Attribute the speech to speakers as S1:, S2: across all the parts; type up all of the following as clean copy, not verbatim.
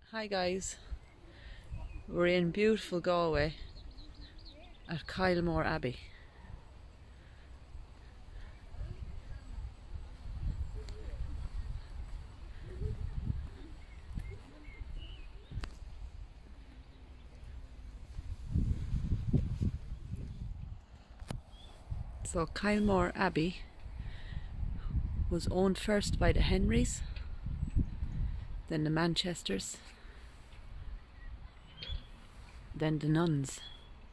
S1: Hi guys, we're in beautiful Galway at Kylemore Abbey. So Kylemore Abbey was owned first by the Henrys, then the Manchesters, then the nuns.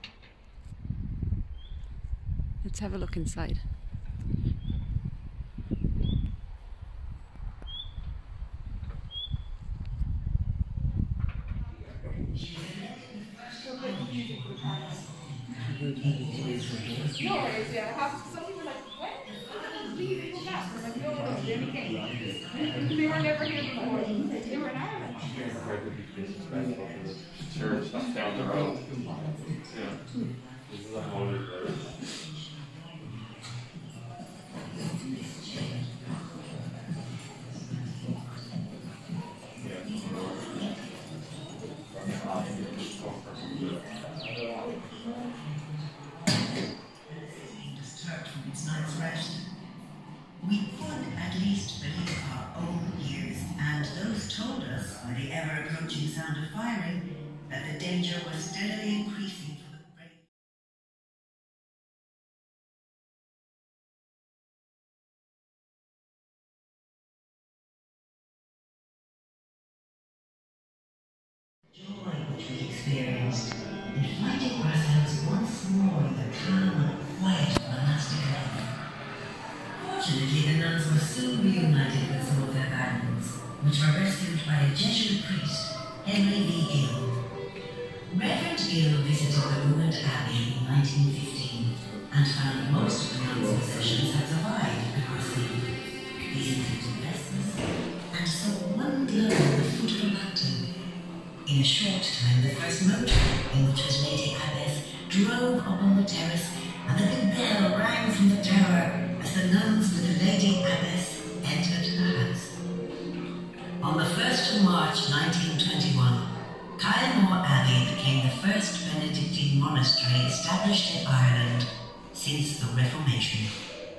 S1: Let's have a look inside.
S2: No worries, yeah. Some people were like, when did these people come? I'm like, no, they only came. They were never here before. They were in Ireland. Disrespectful to the church that's down the road. Yeah. This is a holy place.
S3: Disturbed from its night's rest. We could at least believe our own ears, and those told us by the ever-approaching sound of firing that the danger was steadily increasing for the brave. Joy which we experienced in finding ourselves once more in the calm and quiet monastic life. Fortunately, the nuns were soon reunited with some of their burdens, which were rescued by a Jesuit priest, Henry V. Gill. Reverend Gill visited the ruined abbey in 1915 and found most of the nuns' possessions had survived the crusade. These included vestments and saw one glow at the foot of a mountain. In a short time, the first motor, in which was Lady Abbess, drove up on the terrace, and the big bell rang from the tower as the nuns with the Lady Abbess entered the house. On the 1st of March 1921, Kylemore Abbey became the first Benedictine monastery established in Ireland since the Reformation.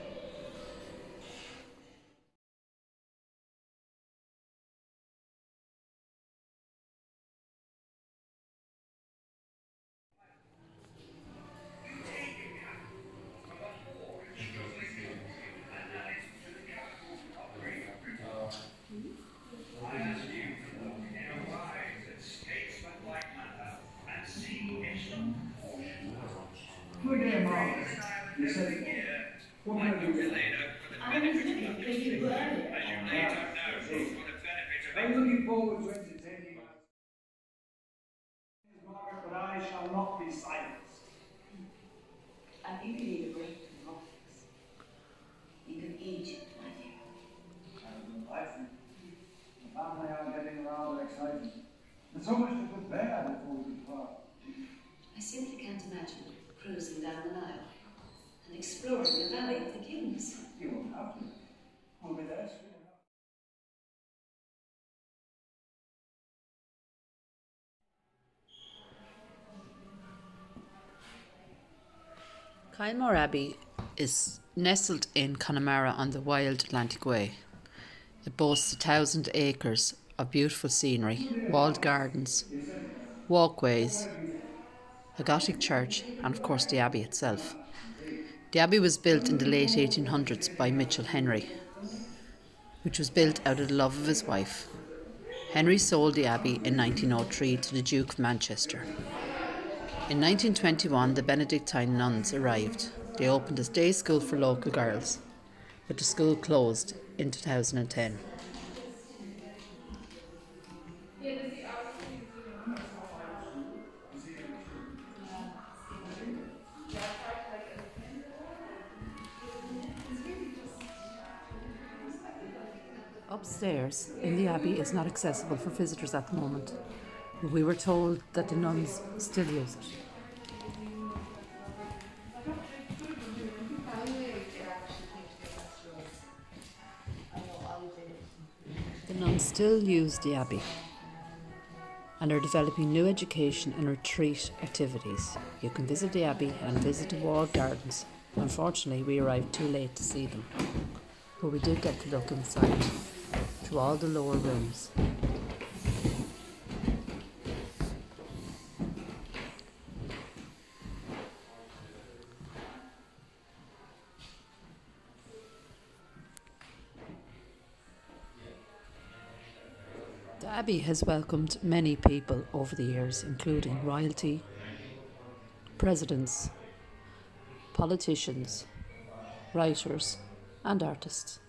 S4: Good day, Mark. You said, what can I do? I was looking for you earlier. I'm looking forward to entertaining you. Margaret, but I shall not be silenced.
S3: I think you need a break from politics. Think of Egypt, my dear.
S4: I think the family are getting rather excited. There's so much to prepare before we depart.
S3: I simply can't imagine cruising down the Nile and exploring the Valley of the Kings.
S4: You won't have to. We'll be there soon enough.
S1: Kylemore Abbey is nestled in Connemara on the wild Atlantic Way. It boasts 1,000 acres of beautiful scenery, walled gardens, walkways, a Gothic church, and of course the Abbey itself. The Abbey was built in the late 1800s by Mitchell Henry, which was built out of the love of his wife. Henry sold the Abbey in 1903 to the Duke of Manchester. In 1921, the Benedictine nuns arrived. They opened a day school for local girls, but the school closed in 2010. Upstairs in the Abbey is not accessible for visitors at the moment, but we were told that the nuns still use it. The nuns still use the Abbey. and are developing new education and retreat activities. You can visit the Abbey and visit the walled gardens. Unfortunately, we arrived too late to see them, but we did get to look inside to all the lower rooms. The Abbey has welcomed many people over the years, including royalty, presidents, politicians, writers, and artists.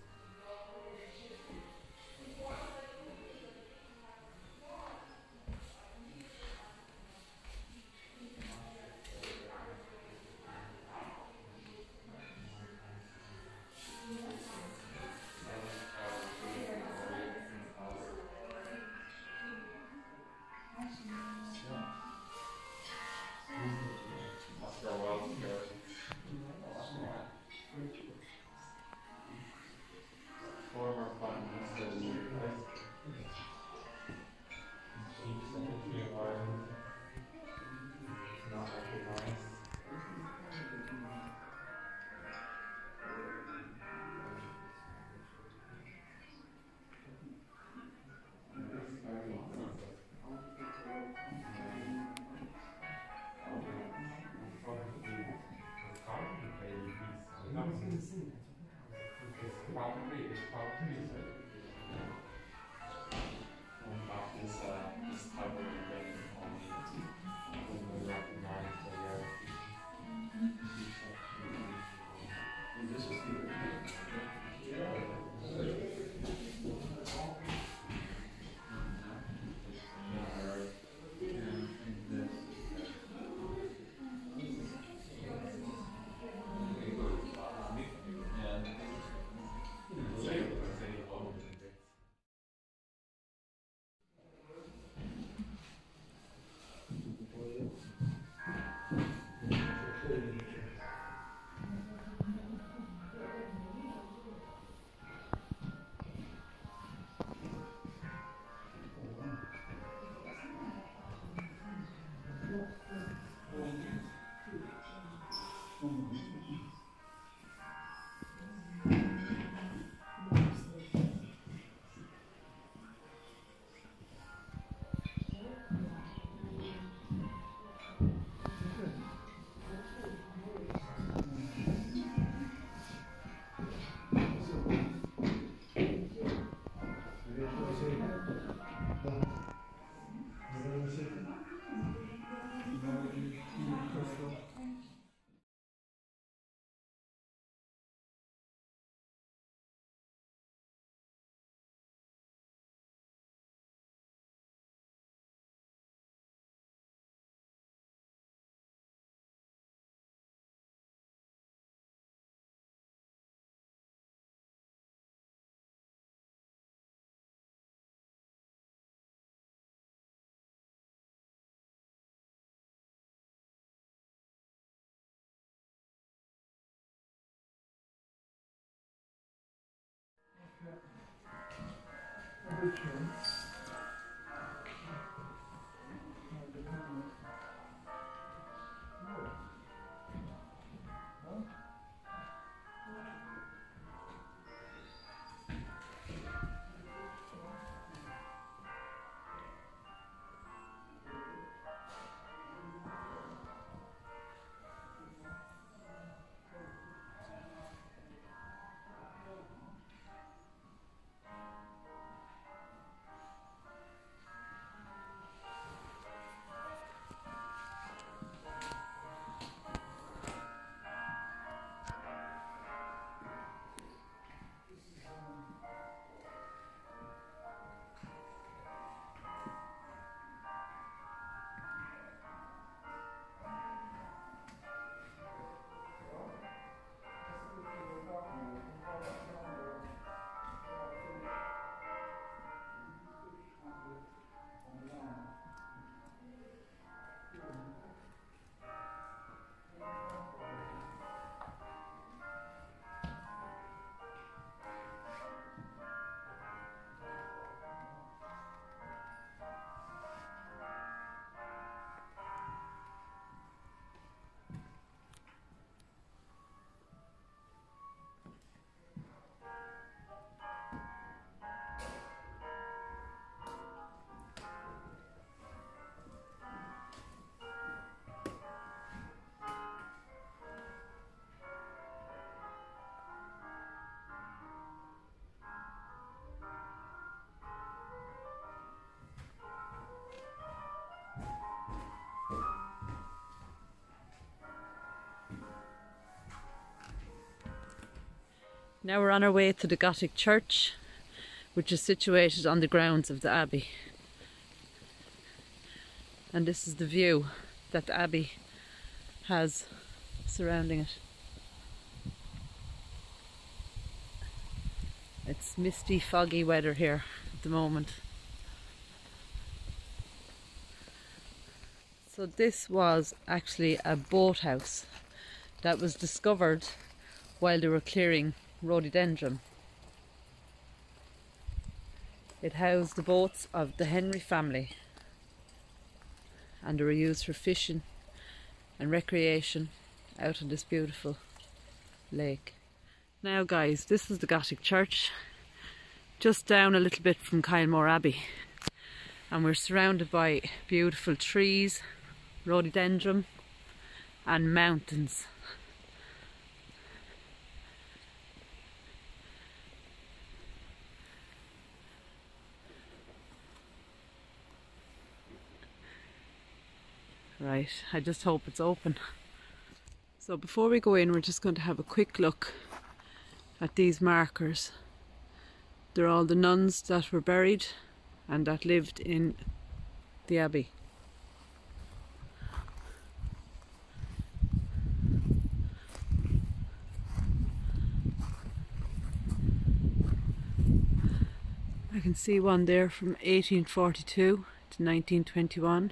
S1: Now we're on our way to the Gothic church, which is situated on the grounds of the Abbey. And this is the view that the Abbey has surrounding it. It's misty, foggy weather here at the moment. So this was actually a boathouse that was discovered while they were clearing rhododendron. It housed the boats of the Henry family, and they were used for fishing and recreation out on this beautiful lake. Now guys, this is the Gothic church, just down a little bit from Kylemore Abbey, and we're surrounded by beautiful trees, rhododendron and mountains. Right, I just hope it's open. So before we go in, we're just going to have a quick look at these markers. They're all the nuns that were buried and that lived in the Abbey. I can see one there from 1842 to 1921.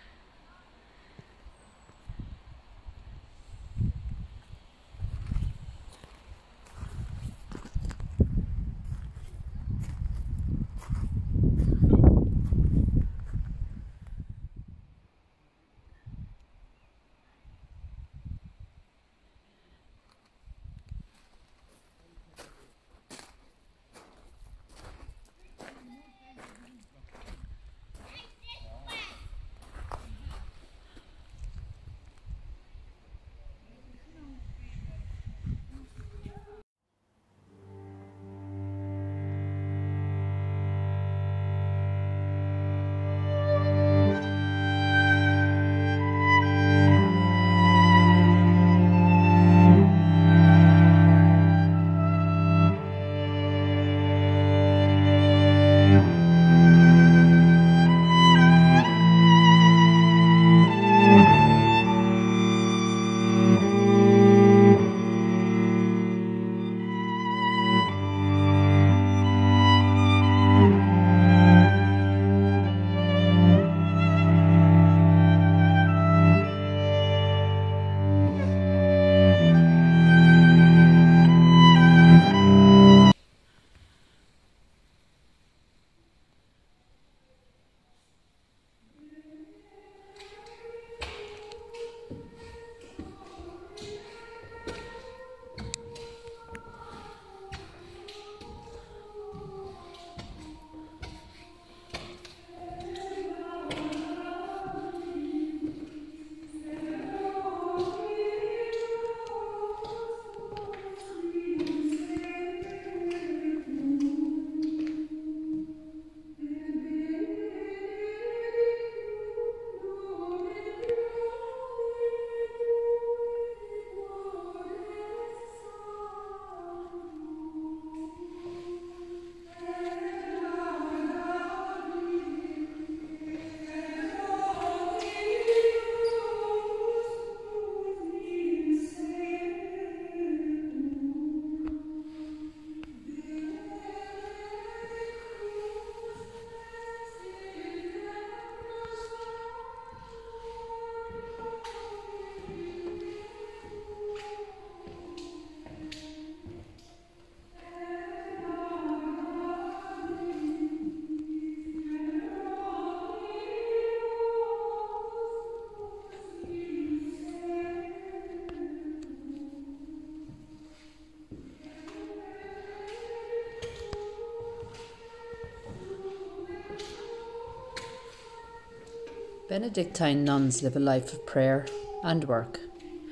S1: Benedictine nuns live a life of prayer and work.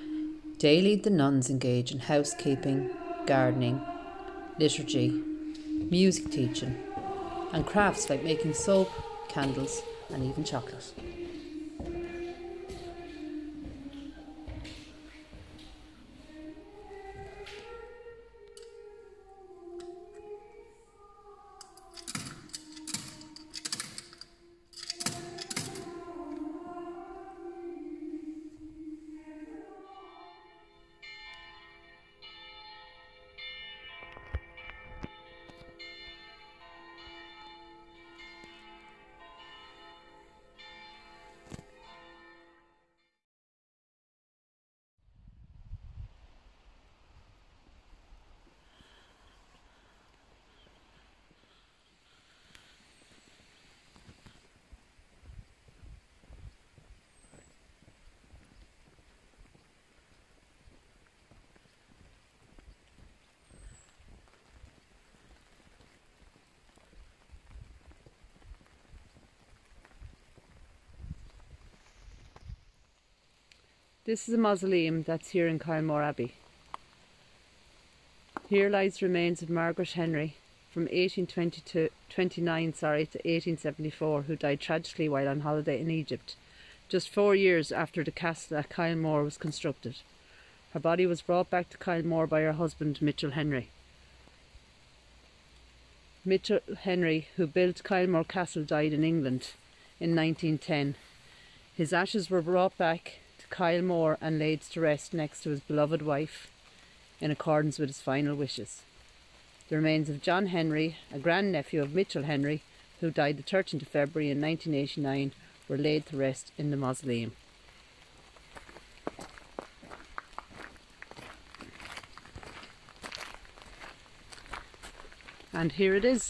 S1: Daily the nuns engage in housekeeping, gardening, liturgy, music teaching, and crafts like making soap, candles, and even chocolate. This is a mausoleum that's here in Kylemore Abbey. Here lies the remains of Margaret Henry from 1829 to 1874, who died tragically while on holiday in Egypt, just 4 years after the castle at Kylemore was constructed. Her body was brought back to Kylemore by her husband Mitchell Henry. Mitchell Henry, who built Kylemore Castle, died in England in 1910. His ashes were brought back to Kylemore and laid to rest next to his beloved wife in accordance with his final wishes. The remains of John Henry, a grandnephew of Mitchell Henry, who died the 13th of February in 1989, were laid to rest in the mausoleum. And here it is.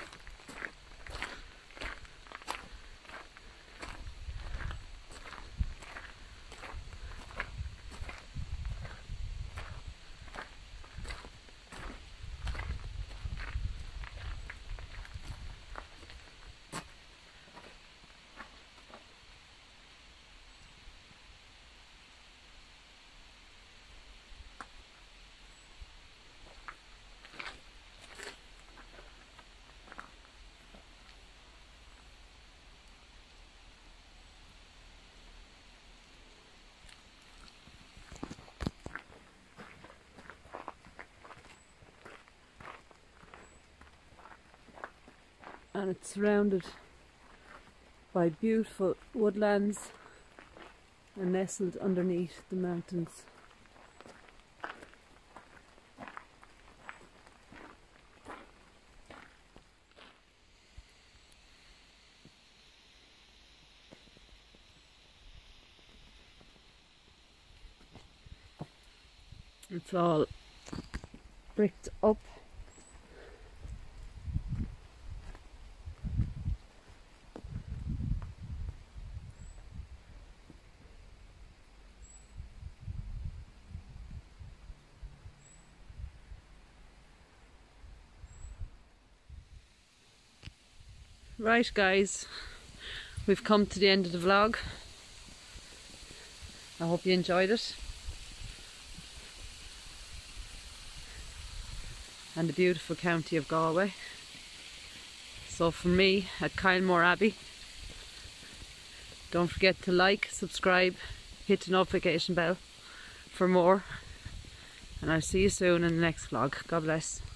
S1: And it's surrounded by beautiful woodlands and nestled underneath the mountains. It's all bricked up. Right guys, we've come to the end of the vlog. I hope you enjoyed it. And the beautiful county of Galway. So from me at Kylemore Abbey, don't forget to like, subscribe, hit the notification bell for more. And I'll see you soon in the next vlog. God bless.